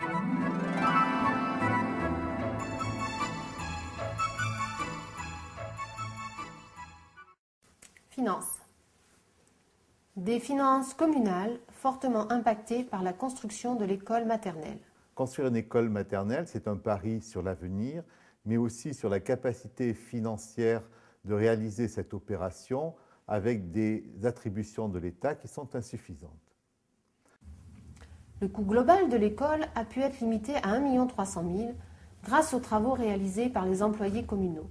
Finances. Des finances communales fortement impactées par la construction de l'école maternelle. Construire une école maternelle, c'est un pari sur l'avenir, mais aussi sur la capacité financière de réaliser cette opération avec des attributions de l'État qui sont insuffisantes. Le coût global de l'école a pu être limité à 1 300 000 grâce aux travaux réalisés par les employés communaux.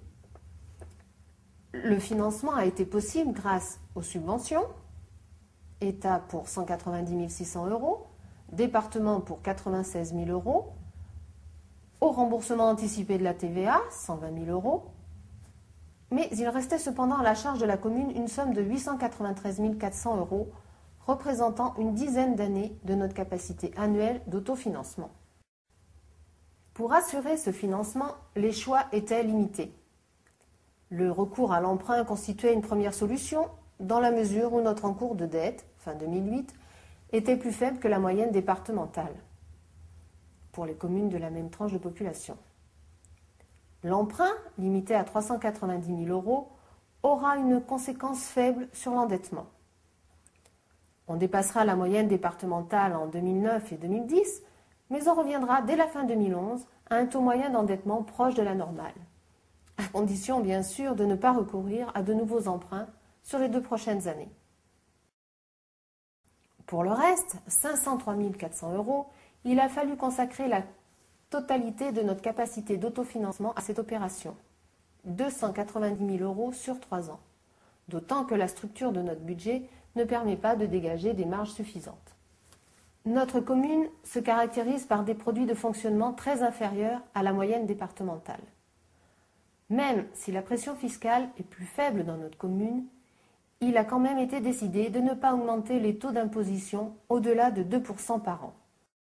Le financement a été possible grâce aux subventions, État pour 190 600 €, département pour 96 000 €, au remboursement anticipé de la TVA, 120 000 €, mais il restait cependant à la charge de la commune une somme de 893 400 €, représentant une dizaine d'années de notre capacité annuelle d'autofinancement. Pour assurer ce financement, les choix étaient limités. Le recours à l'emprunt constituait une première solution, dans la mesure où notre encours de dette, fin 2008, était plus faible que la moyenne départementale, pour les communes de la même tranche de population. L'emprunt, limité à 390 000 €, aura une conséquence faible sur l'endettement. On dépassera la moyenne départementale en 2009 et 2010, mais on reviendra dès la fin 2011 à un taux moyen d'endettement proche de la normale, à condition bien sûr de ne pas recourir à de nouveaux emprunts sur les 2 prochaines années. Pour le reste, 503 400 €, il a fallu consacrer la totalité de notre capacité d'autofinancement à cette opération, 290 000 € sur 3 ans, d'autant que la structure de notre budget ne permet pas de dégager des marges suffisantes. Notre commune se caractérise par des produits de fonctionnement très inférieurs à la moyenne départementale. Même si la pression fiscale est plus faible dans notre commune, il a quand même été décidé de ne pas augmenter les taux d'imposition au-delà de 2 % par an.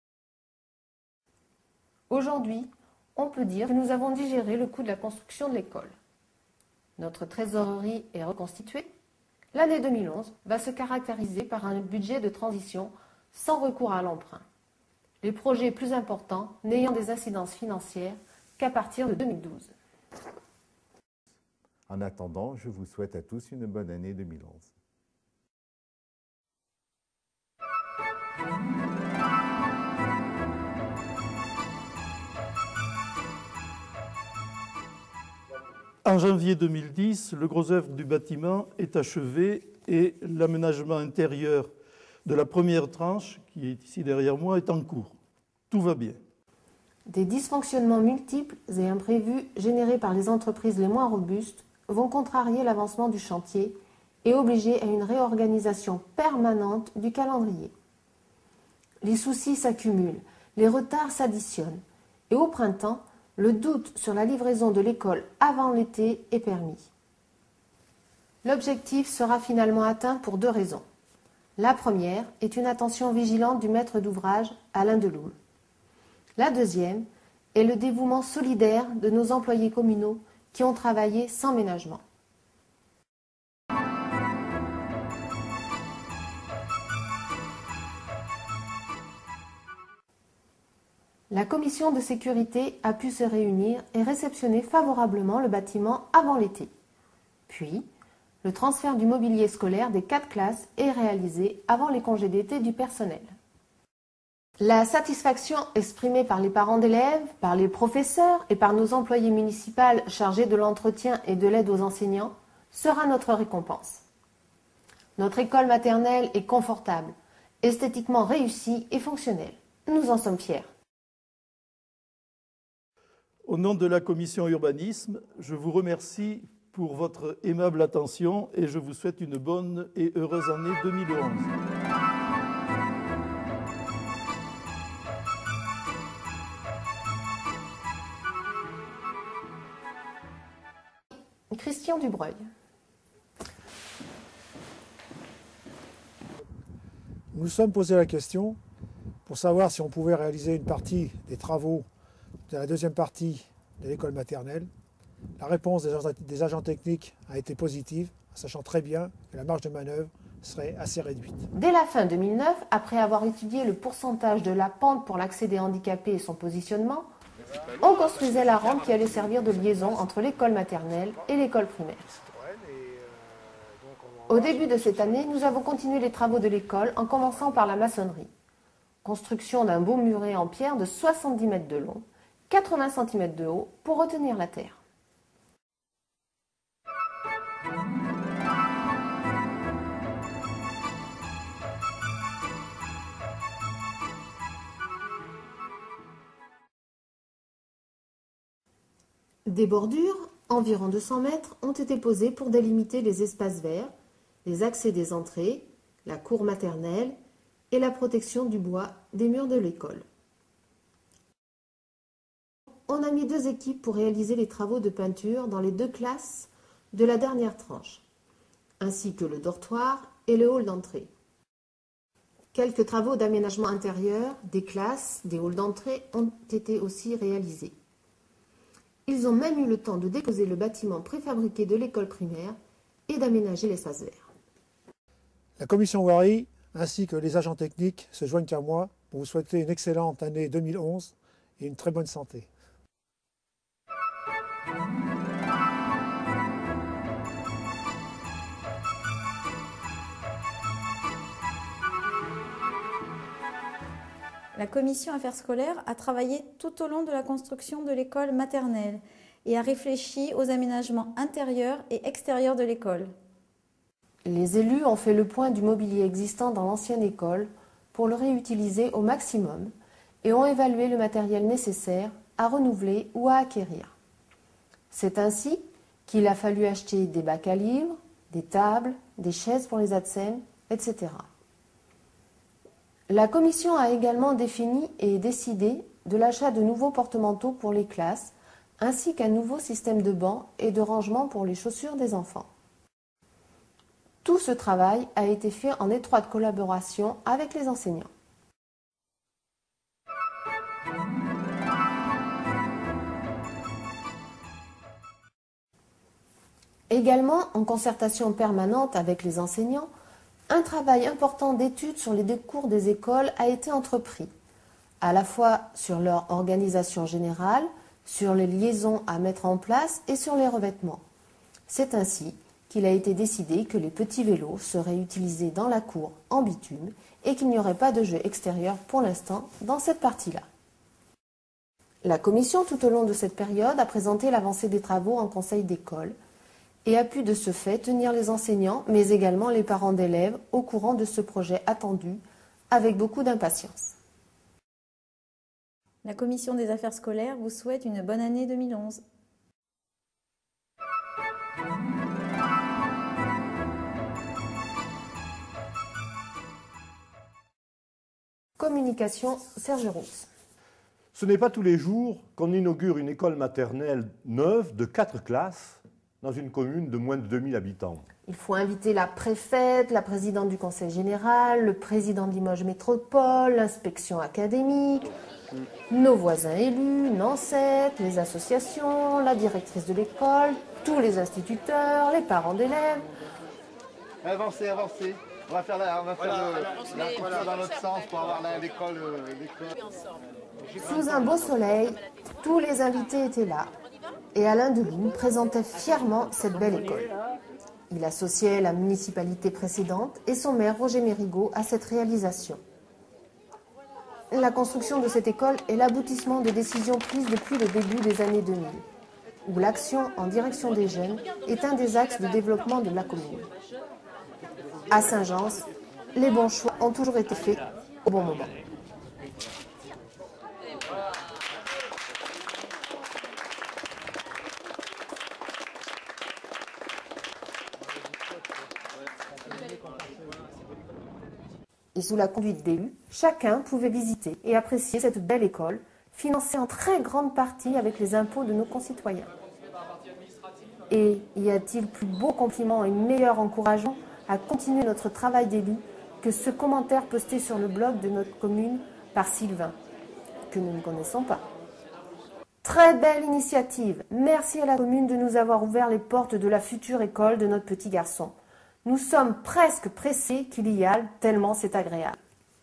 Aujourd'hui, on peut dire que nous avons digéré le coût de la construction de l'école. Notre trésorerie est reconstituée. L'année 2011 va se caractériser par un budget de transition sans recours à l'emprunt. Les projets plus importants n'ayant des incidences financières qu'à partir de 2012. En attendant, je vous souhaite à tous une bonne année 2011. En janvier 2010, le gros œuvre du bâtiment est achevé et l'aménagement intérieur de la première tranche, qui est ici derrière moi, est en cours. Tout va bien. Des dysfonctionnements multiples et imprévus générés par les entreprises les moins robustes vont contrarier l'avancement du chantier et obliger à une réorganisation permanente du calendrier. Les soucis s'accumulent, les retards s'additionnent et au printemps, le doute sur la livraison de l'école avant l'été est permis. L'objectif sera finalement atteint pour 2 raisons. La première est une attention vigilante du maître d'ouvrage, Alain Deloul. La deuxième est le dévouement solidaire de nos employés communaux qui ont travaillé sans ménagement. La commission de sécurité a pu se réunir et réceptionner favorablement le bâtiment avant l'été. Puis, le transfert du mobilier scolaire des 4 classes est réalisé avant les congés d'été du personnel. La satisfaction exprimée par les parents d'élèves, par les professeurs et par nos employés municipaux chargés de l'entretien et de l'aide aux enseignants sera notre récompense. Notre école maternelle est confortable, esthétiquement réussie et fonctionnelle. Nous en sommes fiers. Au nom de la commission urbanisme, je vous remercie pour votre aimable attention et je vous souhaite une bonne et heureuse année 2011. Christian Dubreuil. Nous nous sommes posé la question pour savoir si on pouvait réaliser une partie des travaux de la deuxième partie de l'école maternelle. La réponse des agents techniques a été positive, sachant très bien que la marge de manœuvre serait assez réduite. Dès la fin 2009, après avoir étudié le pourcentage de la pente pour l'accès des handicapés et son positionnement, on construisait la rampe qui allait servir de liaison entre l'école maternelle et l'école primaire. Au début de cette année, nous avons continué les travaux de l'école en commençant par la maçonnerie. Construction d'un beau muret en pierre de 70 mètres de long, 80 cm de haut pour retenir la terre. Des bordures, environ 200 mètres, ont été posées pour délimiter les espaces verts, les accès des entrées, la cour maternelle et la protection du bois des murs de l'école. On a mis 2 équipes pour réaliser les travaux de peinture dans les 2 classes de la dernière tranche, ainsi que le dortoir et le hall d'entrée. Quelques travaux d'aménagement intérieur, des classes, des halls d'entrée ont été aussi réalisés. Ils ont même eu le temps de déposer le bâtiment préfabriqué de l'école primaire et d'aménager l'espace vert. La commission voirie ainsi que les agents techniques se joignent à moi pour vous souhaiter une excellente année 2011 et une très bonne santé. La commission affaires scolaires a travaillé tout au long de la construction de l'école maternelle et a réfléchi aux aménagements intérieurs et extérieurs de l'école. Les élus ont fait le point du mobilier existant dans l'ancienne école pour le réutiliser au maximum et ont évalué le matériel nécessaire à renouveler ou à acquérir. C'est ainsi qu'il a fallu acheter des bacs à livres, des tables, des chaises pour les ATSEM, etc. La commission a également défini et décidé de l'achat de nouveaux porte-manteaux pour les classes, ainsi qu'un nouveau système de bancs et de rangement pour les chaussures des enfants. Tout ce travail a été fait en étroite collaboration avec les enseignants. Également, en concertation permanente avec les enseignants, un travail important d'étude sur les cours des écoles a été entrepris, à la fois sur leur organisation générale, sur les liaisons à mettre en place et sur les revêtements. C'est ainsi qu'il a été décidé que les petits vélos seraient utilisés dans la cour en bitume et qu'il n'y aurait pas de jeu extérieur pour l'instant dans cette partie-là. La commission, tout au long de cette période, a présenté l'avancée des travaux en conseil d'école et a pu de ce fait tenir les enseignants, mais également les parents d'élèves, au courant de ce projet attendu avec beaucoup d'impatience. La commission des affaires scolaires vous souhaite une bonne année 2011. Communication, Serge Rousse. Ce n'est pas tous les jours qu'on inaugure une école maternelle neuve de 4 classes dans une commune de moins de 2000 habitants. Il faut inviter la préfète, la présidente du conseil général, le président de Limoges Métropole, l'inspection académique, nos voisins élus, Nancet, les associations, la directrice de l'école, tous les instituteurs, les parents d'élèves. Avancez, avancez. On va faire la couture dans l'autre sens pour avoir l'école. Sous un beau soleil, tous les invités étaient là. Et Alain Deloum présentait fièrement cette belle école. Il associait la municipalité précédente et son maire Roger Mérigot à cette réalisation. La construction de cette école est l'aboutissement de décisions prises depuis le début des années 2000, où l'action en direction des jeunes est un des axes de développement de la commune. À Saint-Gence, les bons choix ont toujours été faits au bon moment. Et sous la conduite d'élus, chacun pouvait visiter et apprécier cette belle école, financée en très grande partie avec les impôts de nos concitoyens. Et y a-t-il plus beau compliment et meilleur encouragement à continuer notre travail d'élu que ce commentaire posté sur le blog de notre commune par Sylvain, que nous ne connaissons pas. Très belle initiative. Merci à la commune de nous avoir ouvert les portes de la future école de notre petit garçon. Nous sommes presque pressés qu'il y aille, tellement c'est agréable.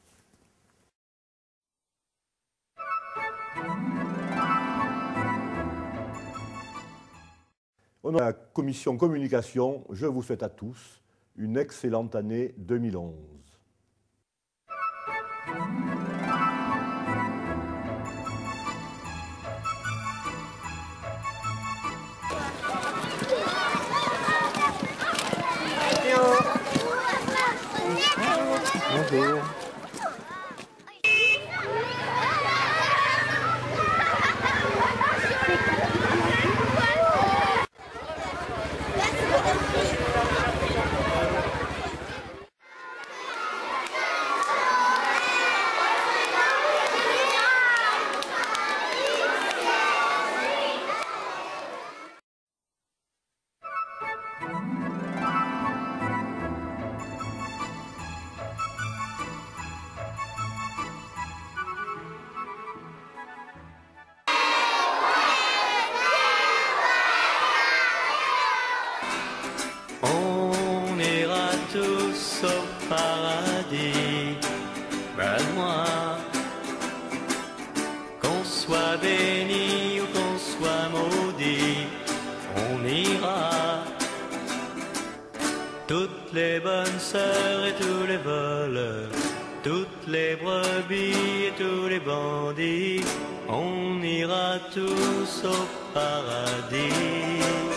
Au nom de la commission communication, je vous souhaite à tous une excellente année 2011. Bonjour. On ira tous au paradis, moi. Qu'on soit béni ou qu'on soit maudit, on ira. Toutes les bonnes sœurs et tous les voleurs, toutes les brebis et tous les bandits, on ira tous au paradis.